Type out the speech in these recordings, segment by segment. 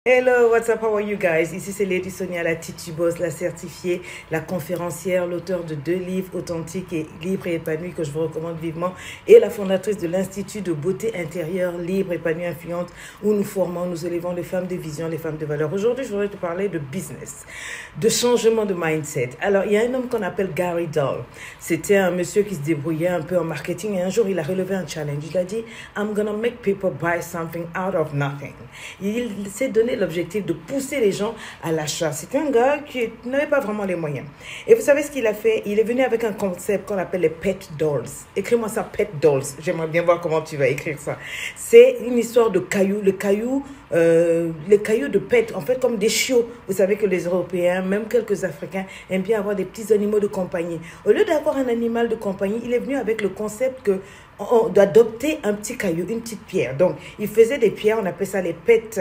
Hello, what's up, how are you guys? Ici c'est Lady Sonia, la titubose, la certifiée, la conférencière, l'auteur de 2 livres authentiques et libres et épanouis que je vous recommande vivement et la fondatrice de l'Institut de beauté intérieure, libre, épanouie, influente où nous formons, nous élevons les femmes de vision, les femmes de valeur. Aujourd'hui, je voudrais te parler de business, de changement de mindset. Alors, il y a un homme qu'on appelle Gary Doll. C'était un monsieur qui se débrouillait un peu en marketing et un jour, il a relevé un challenge. Il a dit, I'm gonna make people buy something out of nothing. Il s'est donné l'objectif de pousser les gens à l'achat. C'était un gars qui n'avait pas vraiment les moyens. Et vous savez ce qu'il a fait? Il est venu avec un concept qu'on appelle les pet dolls. Écris-moi ça, pet dolls. J'aimerais bien voir comment tu vas écrire ça. C'est une histoire de cailloux. Les cailloux de pet, en fait, comme des chiots. Vous savez que les Européens, même quelques Africains, aiment bien avoir des petits animaux de compagnie. Au lieu d'avoir un animal de compagnie, il est venu avec le concept que d'adopter un petit caillou, une petite pierre. Donc, il faisait des pierres, on appelle ça les pets...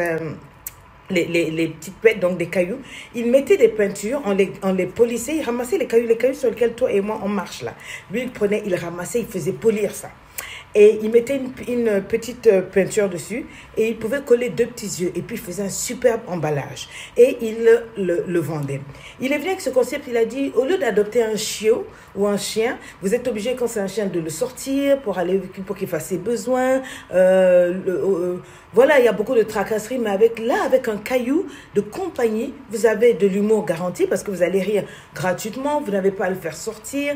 les petites pètes, donc des cailloux. Il mettait des peintures, on les polissait, il ramassait les cailloux sur lesquels toi et moi on marche là. Lui, il prenait, il ramassait, il faisait polir ça. Et il mettait une petite peinture dessus et il pouvait coller 2 petits yeux et puis il faisait un superbe emballage et il le vendait. Il est venu avec ce concept, il a dit, au lieu d'adopter un chiot ou un chien, vous êtes obligé quand c'est un chien de le sortir pour qu'il fasse ses besoins. Voilà, il y a beaucoup de tracasseries, mais avec un caillou de compagnie, vous avez de l'humour garanti parce que vous allez rire gratuitement, vous n'avez pas à le faire sortir,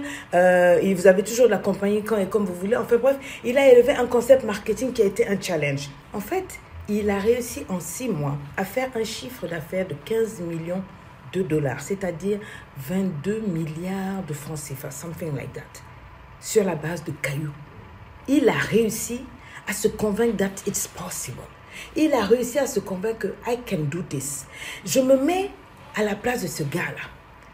et vous avez toujours de la compagnie quand et comme vous voulez. Enfin bref, il a élevé un concept marketing qui a été un challenge. En fait, il a réussi en 6 mois à faire un chiffre d'affaires de 15 millions de dollars, c'est-à-dire 22 milliards de francs CFA, something like that, sur la base de cailloux. Il a réussi à se convaincre that it's possible. Il a réussi à se convaincre que I can do this. Je me mets à la place de ce gars-là.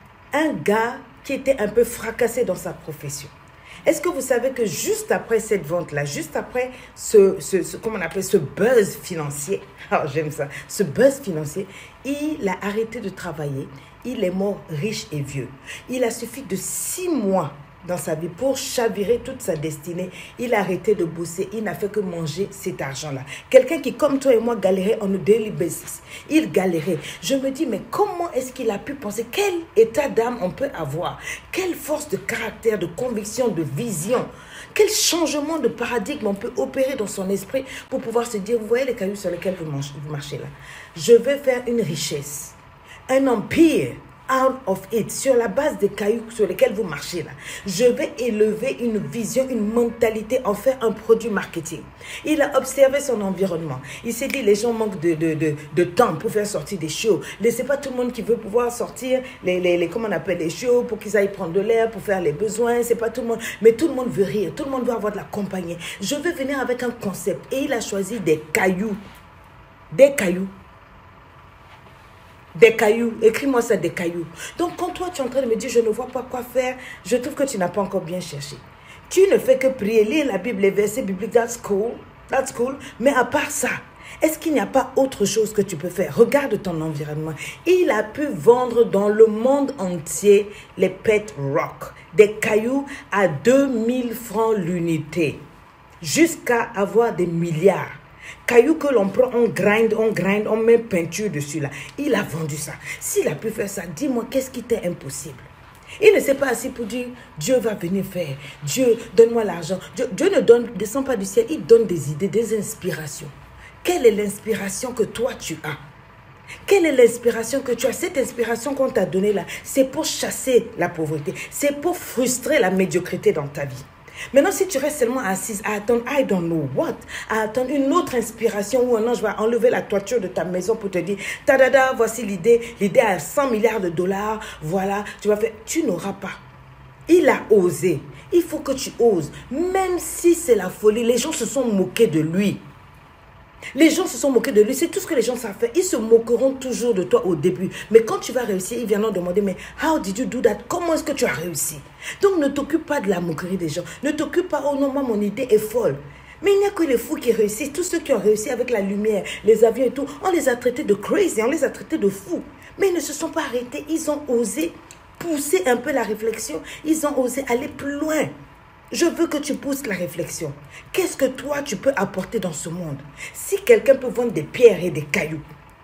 Un gars qui était un peu fracassé dans sa profession. Est-ce que vous savez que juste après cette vente-là, juste après comment on appelle ce buzz financier, oh, j'aime ça, ce buzz financier, il a arrêté de travailler, il est mort riche et vieux. Il a suffi de 6 mois dans sa vie pour chavirer toute sa destinée. Il a arrêté de bosser, il n'a fait que manger cet argent-là. Quelqu'un qui, comme toi et moi, galérait on a daily basis. Il galérait. Je me dis, mais comment est-ce qu'il a pu penser? Quel état d'âme on peut avoir? Quelle force de caractère, de conviction, de vision? Quel changement de paradigme on peut opérer dans son esprit pour pouvoir se dire, vous voyez les cailloux sur lesquels vous marchez là? Je vais faire une richesse, un empire, out of it, sur la base des cailloux sur lesquels vous marchez là. Je vais élever une vision, une mentalité, en faire un produit marketing. Il a observé son environnement. Il s'est dit, les gens manquent de temps pour faire sortir des shows. C'est pas tout le monde qui veut pouvoir sortir comment on appelle les shows pour qu'ils aillent prendre de l'air, pour faire les besoins. C'est pas tout le monde. Mais tout le monde veut rire. Tout le monde veut avoir de la compagnie. Je vais venir avec un concept. Et il a choisi des cailloux. Des cailloux. Des cailloux, écris-moi ça, des cailloux. Donc, quand toi, tu es en train de me dire, je ne vois pas quoi faire, je trouve que tu n'as pas encore bien cherché. Tu ne fais que prier, lire la Bible, les versets bibliques, that's cool. Mais à part ça, est-ce qu'il n'y a pas autre chose que tu peux faire? Regarde ton environnement. Il a pu vendre dans le monde entier les pet rock, des cailloux à 2000 francs l'unité, jusqu'à avoir des milliards. Cailloux que l'on prend, on grind, on met peinture dessus là. Il a vendu ça. S'il a pu faire ça, dis-moi, qu'est-ce qui t'est impossible? Il ne s'est pas assis pour dire, Dieu va venir faire. Dieu, donne-moi l'argent. Dieu ne descend pas du ciel, il donne des idées, des inspirations. Quelle est l'inspiration que toi tu as? Quelle est l'inspiration que tu as? Cette inspiration qu'on t'a donnée là, c'est pour chasser la pauvreté. C'est pour frustrer la médiocrité dans ta vie. Maintenant, si tu restes seulement assise à attendre, I don't know what, à attendre une autre inspiration où un ange va enlever la toiture de ta maison pour te dire, tadada, voici l'idée à 100 milliards de dollars, voilà, tu vas faire, tu n'auras pas. Il a osé. Il faut que tu oses. Même si c'est la folie, les gens se sont moqués de lui. Les gens se sont moqués de lui, c'est tout ce que les gens savent faire. Ils se moqueront toujours de toi au début. Mais quand tu vas réussir, ils viendront demander, mais how did you do that? Comment est-ce que tu as réussi? Donc ne t'occupe pas de la moquerie des gens. Ne t'occupe pas, oh non, moi mon idée est folle. Mais il n'y a que les fous qui réussissent. Tous ceux qui ont réussi avec la lumière, les avions et tout, on les a traités de crazy, on les a traités de fous. Mais ils ne se sont pas arrêtés, ils ont osé pousser un peu la réflexion. Ils ont osé aller plus loin. Je veux que tu pousses la réflexion. Qu'est-ce que toi, tu peux apporter dans ce monde? Si quelqu'un peut vendre des pierres et des cailloux,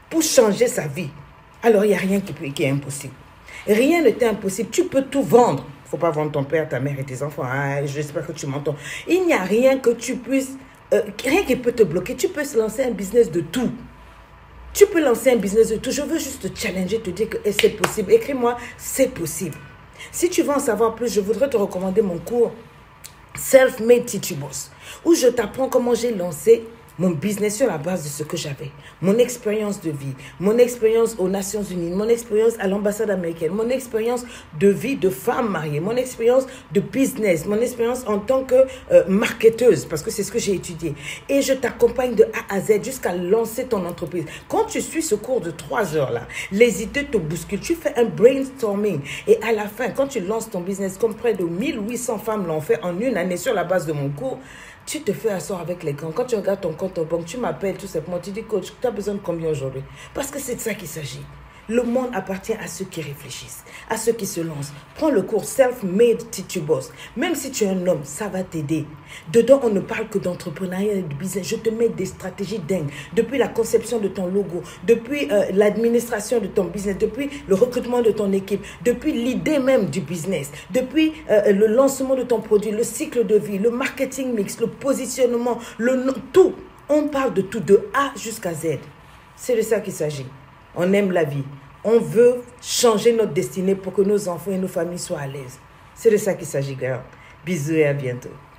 pour changer sa vie, alors il n'y a rien qui est impossible. Rien n'est impossible. Tu peux tout vendre. Il ne faut pas vendre ton père, ta mère et tes enfants. Ah, j'espère que tu m'entends. Il n'y a rien que tu puisses... rien qui peut te bloquer. Tu peux se lancer un business de tout. Tu peux lancer un business de tout. Je veux juste te challenger, te dire que c'est possible. Écris-moi, c'est possible. Si tu veux en savoir plus, je voudrais te recommander mon cours Self-Made Teacher Boss, où je t'apprends comment j'ai lancé mon business sur la base de ce que j'avais. Mon expérience de vie, mon expérience aux Nations Unies, mon expérience à l'ambassade américaine, mon expérience de vie de femme mariée, mon expérience de business, mon expérience en tant que marketeuse, parce que c'est ce que j'ai étudié. Et je t'accompagne de A à Z jusqu'à lancer ton entreprise. Quand tu suis ce cours de 3 heures là, les idées te bousculent. Tu fais un brainstorming. Et à la fin, quand tu lances ton business, comme près de 1800 femmes l'ont fait en une année sur la base de mon cours, tu te fais asseoir avec les grands. Quand tu regardes ton compte en banque, tu m'appelles tout simplement. Tu dis, coach, tu as besoin de combien aujourd'hui? Parce que c'est de ça qu'il s'agit. Le monde appartient à ceux qui réfléchissent, à ceux qui se lancent. Prends le cours Self-Made Teacher Boss. Même si tu es un homme, ça va t'aider. Dedans, on ne parle que d'entrepreneuriat et de business. Je te mets des stratégies dingues. Depuis la conception de ton logo, depuis l'administration de ton business, depuis le recrutement de ton équipe, depuis l'idée même du business, depuis le lancement de ton produit, le cycle de vie, le marketing mix, le positionnement, tout. On parle de tout, de A jusqu'à Z. C'est de ça qu'il s'agit. On aime la vie. On veut changer notre destinée pour que nos enfants et nos familles soient à l'aise. C'est de ça qu'il s'agit, girl. Bisous et à bientôt.